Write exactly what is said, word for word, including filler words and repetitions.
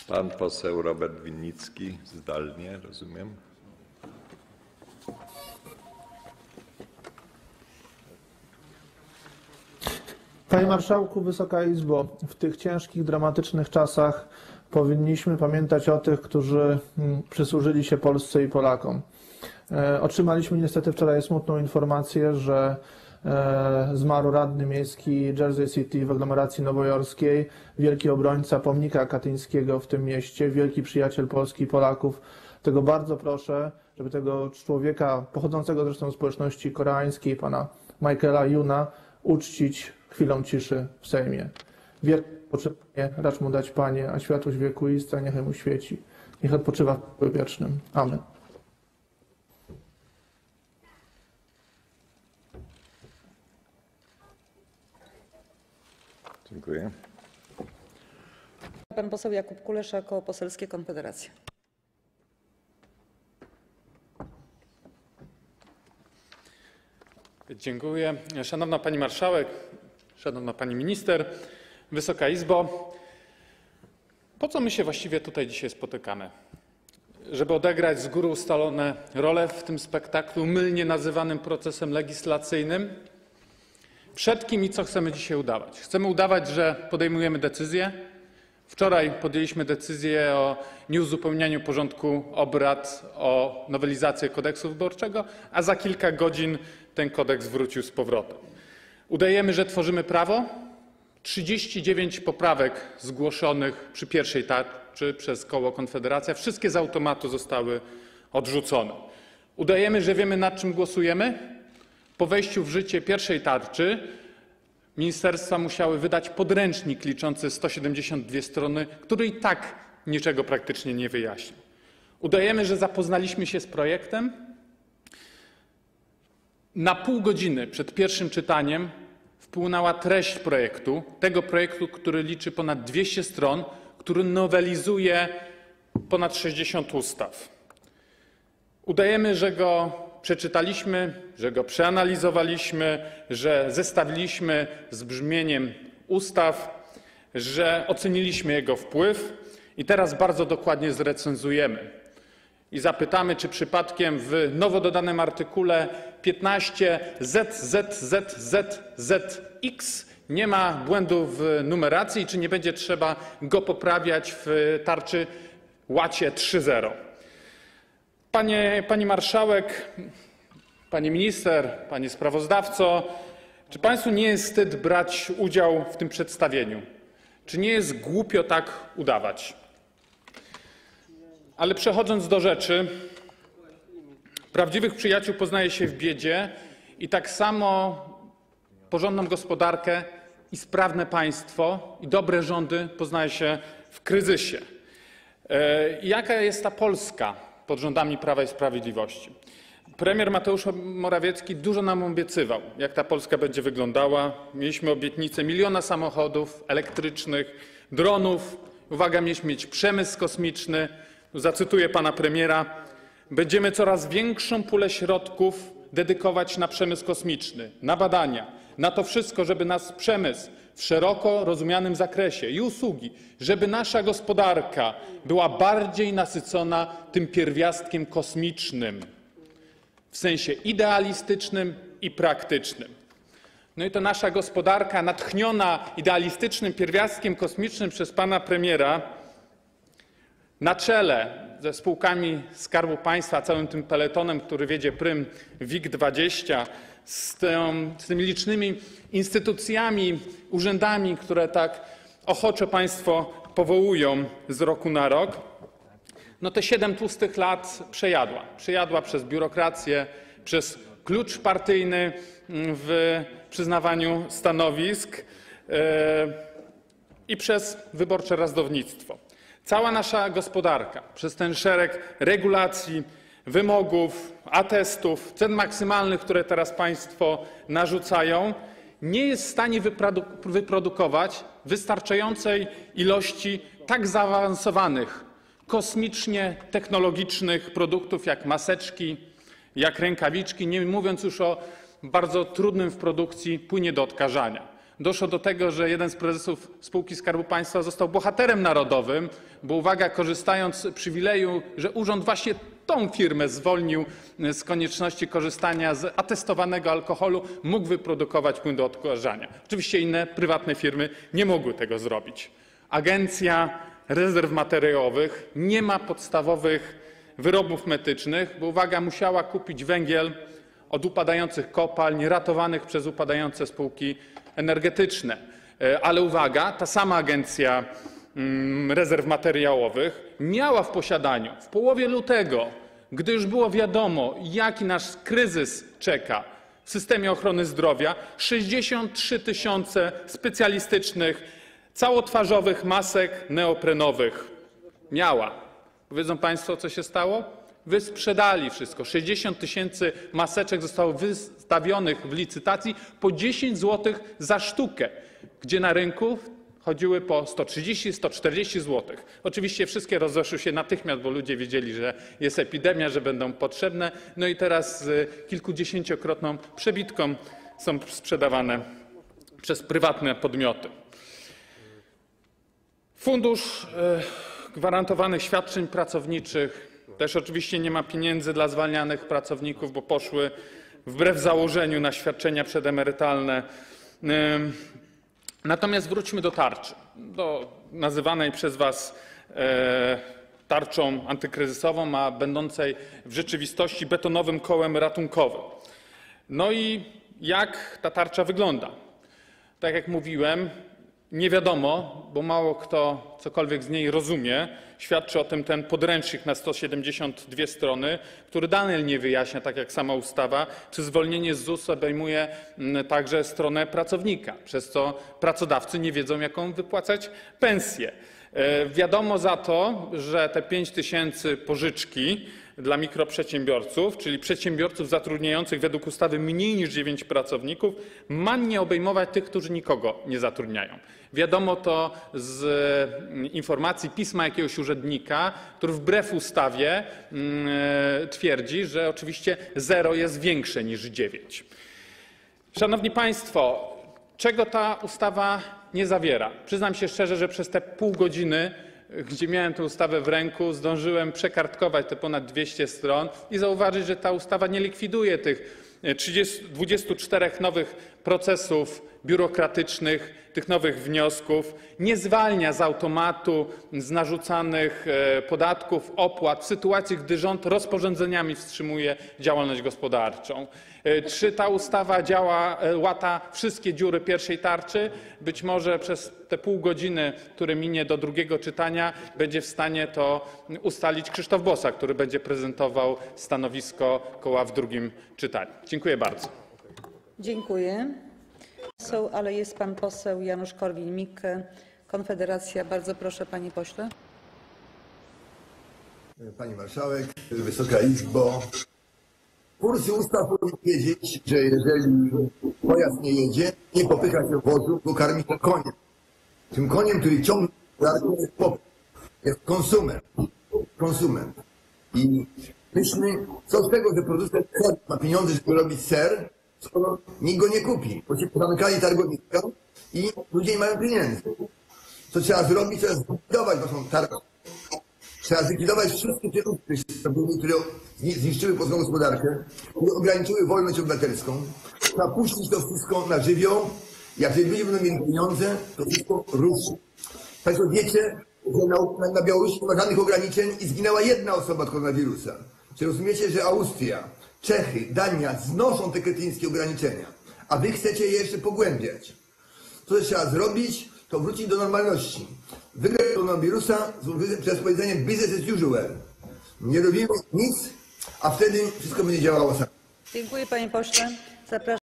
Pan poseł Robert Winnicki, zdalnie, rozumiem. Panie Marszałku, Wysoka Izbo, w tych ciężkich, dramatycznych czasach powinniśmy pamiętać o tych, którzy przysłużyli się Polsce i Polakom. Otrzymaliśmy niestety wczoraj smutną informację, że zmarł radny miejski Jersey City w aglomeracji nowojorskiej, wielki obrońca pomnika katyńskiego w tym mieście, wielki przyjaciel Polski i Polaków. Tego bardzo proszę, żeby tego człowieka, pochodzącego zresztą z społeczności koreańskiej, pana Michaela Yuna, uczcić chwilą ciszy w Sejmie. Wielkie poczęcie racz mu dać, Panie, a światłość wiekuista niechaj mu świeci. Niech odpoczywa w pokoju wiecznym. Amen. Dziękuję. Pan poseł Jakub Kulesza, Koło Poselskie Konfederacja. Dziękuję. Szanowna Pani Marszałek, Szanowna Pani Minister, Wysoka Izbo. Po co my się właściwie tutaj dzisiaj spotykamy? Żeby odegrać z góry ustalone role w tym spektaklu mylnie nazywanym procesem legislacyjnym? Przed kim i co chcemy dzisiaj udawać? Chcemy udawać, że podejmujemy decyzje. Wczoraj podjęliśmy decyzję o nieuzupełnianiu porządku obrad o nowelizację kodeksu wyborczego, a za kilka godzin ten kodeks wrócił z powrotem. Udajemy, że tworzymy prawo. trzydzieści dziewięć poprawek zgłoszonych przy pierwszej tarczy przez koło Konfederacja, wszystkie z automatu zostały odrzucone. Udajemy, że wiemy, nad czym głosujemy. Po wejściu w życie pierwszej tarczy ministerstwa musiały wydać podręcznik liczący sto siedemdziesiąt dwie strony, który i tak niczego praktycznie nie wyjaśni. Udajemy, że zapoznaliśmy się z projektem. Na pół godziny przed pierwszym czytaniem wpłynęła treść projektu, tego projektu, który liczy ponad dwieście stron, który nowelizuje ponad sześćdziesiąt ustaw. Udajemy, że go przeczytaliśmy, że go przeanalizowaliśmy, że zestawiliśmy z brzmieniem ustaw, że oceniliśmy jego wpływ i teraz bardzo dokładnie zrecenzujemy. I zapytamy, czy przypadkiem w nowo dodanym artykule piętnaście Z Z Z Z Z X nie ma błędu w numeracji, czy nie będzie trzeba go poprawiać w tarczy łacie trzy zero. Panie, pani marszałek, pani minister, panie sprawozdawco, czy państwu nie jest wstyd brać udział w tym przedstawieniu? Czy nie jest głupio tak udawać? Ale przechodząc do rzeczy, prawdziwych przyjaciół poznaje się w biedzie i tak samo porządną gospodarkę i sprawne państwo i dobre rządy poznaje się w kryzysie. Jaka jest ta Polska pod rządami Prawa i Sprawiedliwości? Premier Mateusz Morawiecki dużo nam obiecywał, jak ta Polska będzie wyglądała. Mieliśmy obietnicę miliona samochodów elektrycznych, dronów. Uwaga, mieliśmy mieć przemysł kosmiczny. Zacytuję pana premiera. Będziemy coraz większą pulę środków dedykować na przemysł kosmiczny, na badania, na to wszystko, żeby nasz przemysł w szeroko rozumianym zakresie i usługi, żeby nasza gospodarka była bardziej nasycona tym pierwiastkiem kosmicznym w sensie idealistycznym i praktycznym. No i to nasza gospodarka natchniona idealistycznym pierwiastkiem kosmicznym przez pana premiera na czele ze spółkami Skarbu Państwa, całym tym peletonem, który wiedzie prym W I G dwadzieścia, z, tym, z tymi licznymi instytucjami, urzędami, które tak ochoczo państwo powołują z roku na rok, no te siedem tłustych lat przejadła. Przejadła przez biurokrację, przez klucz partyjny w przyznawaniu stanowisk yy, i przez wyborcze rozdawnictwo. Cała nasza gospodarka przez ten szereg regulacji, wymogów, atestów, cen maksymalnych, które teraz państwo narzucają, nie jest w stanie wyprodukować wystarczającej ilości tak zaawansowanych, kosmicznie technologicznych produktów jak maseczki, jak rękawiczki, nie mówiąc już o bardzo trudnym w produkcji płynie do odkażania. Doszło do tego, że jeden z prezesów spółki Skarbu Państwa został bohaterem narodowym, bo uwaga, korzystając z przywileju, że urząd właśnie tą firmę zwolnił z konieczności korzystania z atestowanego alkoholu, mógł wyprodukować płyn do odkażania. Oczywiście inne prywatne firmy nie mogły tego zrobić. Agencja Rezerw Materiałowych nie ma podstawowych wyrobów medycznych, bo uwaga, musiała kupić węgiel od upadających kopalń, ratowanych przez upadające spółki energetyczne. Ale uwaga, ta sama Agencja Rezerw Materiałowych miała w posiadaniu w połowie lutego, gdy już było wiadomo, jaki nas kryzys czeka w systemie ochrony zdrowia, sześćdziesiąt trzy tysiące specjalistycznych, całotwarzowych masek neoprenowych. Miała. Wiedzą Państwo, co się stało? Wysprzedali wszystko. sześćdziesiąt tysięcy maseczek zostało wystawionych w licytacji po dziesięć złotych za sztukę, gdzie na rynku chodziły po sto trzydzieści sto czterdzieści złotych. Oczywiście wszystkie rozeszły się natychmiast, bo ludzie wiedzieli, że jest epidemia, że będą potrzebne. No i teraz z kilkudziesięciokrotną przebitką są sprzedawane przez prywatne podmioty. Fundusz Gwarantowanych Świadczeń Pracowniczych. Też oczywiście nie ma pieniędzy dla zwalnianych pracowników, bo poszły wbrew założeniu na świadczenia przedemerytalne. Natomiast wróćmy do tarczy, do nazywanej przez Was tarczą antykryzysową, a będącej w rzeczywistości betonowym kołem ratunkowym. No i jak ta tarcza wygląda? Tak jak mówiłem, nie wiadomo, bo mało kto cokolwiek z niej rozumie. Świadczy o tym ten podręcznik na sto siedemdziesiąt dwie strony, który dalej nie wyjaśnia, tak jak sama ustawa, czy zwolnienie z Z U S obejmuje także stronę pracownika, przez co pracodawcy nie wiedzą, jaką wypłacać pensję. Wiadomo za to, że te pięć tysięcy pożyczki dla mikroprzedsiębiorców, czyli przedsiębiorców zatrudniających według ustawy mniej niż dziewięć pracowników, ma nie obejmować tych, którzy nikogo nie zatrudniają. Wiadomo to z informacji pisma jakiegoś urzędnika, który wbrew ustawie twierdzi, że oczywiście zero jest większe niż dziewięć. Szanowni Państwo, czego ta ustawa nie zawiera? Przyznam się szczerze, że przez te pół godziny, gdzie miałem tę ustawę w ręku, zdążyłem przekartkować te ponad dwieście stron i zauważyć, że ta ustawa nie likwiduje tych dwudziestu czterech nowych procesów biurokratycznych, tych nowych wniosków, nie zwalnia z automatu z narzucanych podatków, opłat w sytuacji, gdy rząd rozporządzeniami wstrzymuje działalność gospodarczą. Czy ta ustawa działa, łata wszystkie dziury pierwszej tarczy? Być może przez te pół godziny, które minie do drugiego czytania, będzie w stanie to ustalić Krzysztof Bosak, który będzie prezentował stanowisko koła w drugim czytaniu. Dziękuję bardzo. Dziękuję. Są, ale jest pan poseł Janusz Korwin-Mikke, Konfederacja. Bardzo proszę, panie pośle. Pani Marszałek, Wysoka Izbo. Kursy ustaw powinien wiedzieć, że jeżeli pojazd nie jedzie, nie popycha się wozu, bo karmi się koniem. Tym koniem, który ciągnie gospodarkę, jest popyt. Jest konsument. Konsument. I myślmy, co z tego, że producent ser ma pieniądze, żeby robić ser, skoro nikt go nie kupi, bo się zamykali targowiska i ludzie nie mają pieniędzy. Co trzeba zrobić, to jest zlikwidować waszą targę. Trzeba zlikwidować wszystkie te ustawy, które zniszczyły polską gospodarkę, które ograniczyły wolność obywatelską. Trzeba puścić to wszystko na żywioł. Jak ludzie będą mieli pieniądze, to wszystko ruszy. Państwo wiecie, że na, na Białorusi nie ma żadnych ograniczeń i zginęła jedna osoba od koronawirusa. Czy rozumiecie, że Austria, Czechy, Dania znoszą te kretyńskie ograniczenia, a wy chcecie je jeszcze pogłębiać? Co trzeba zrobić, to wrócić do normalności. Wygrać koronawirusa przez powiedzenie business as usual. Nie robimy nic, a wtedy wszystko będzie działało samo. Dziękuję, panie pośle. Zapraszam.